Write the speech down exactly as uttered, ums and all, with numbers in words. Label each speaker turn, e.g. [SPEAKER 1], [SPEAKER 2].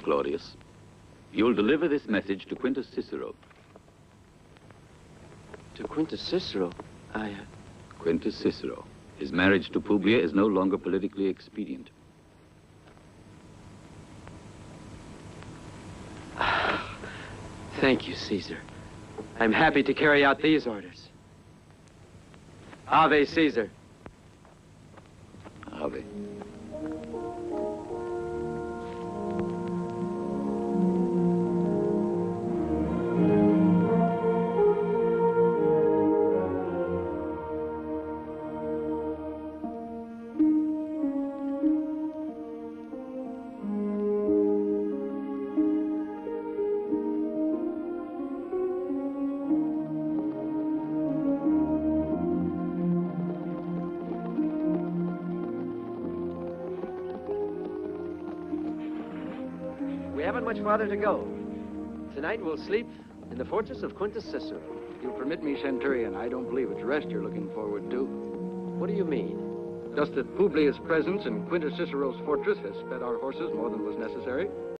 [SPEAKER 1] Claudius. You'll deliver this message to Quintus Cicero.
[SPEAKER 2] To Quintus Cicero? I... Uh...
[SPEAKER 1] Quintus Cicero. His marriage to Publia is no longer politically expedient.
[SPEAKER 2] Thank you, Caesar. I'm happy to carry out these orders. Ave, Caesar.
[SPEAKER 1] Ave.
[SPEAKER 2] We haven't much farther to go. Tonight we'll sleep in the fortress of Quintus Cicero.
[SPEAKER 3] You'll permit me, Centurion, I don't believe it's rest you're looking forward to.
[SPEAKER 2] What do you mean?
[SPEAKER 3] Just that Publia's presence in Quintus Cicero's fortress has sped our horses more than was necessary.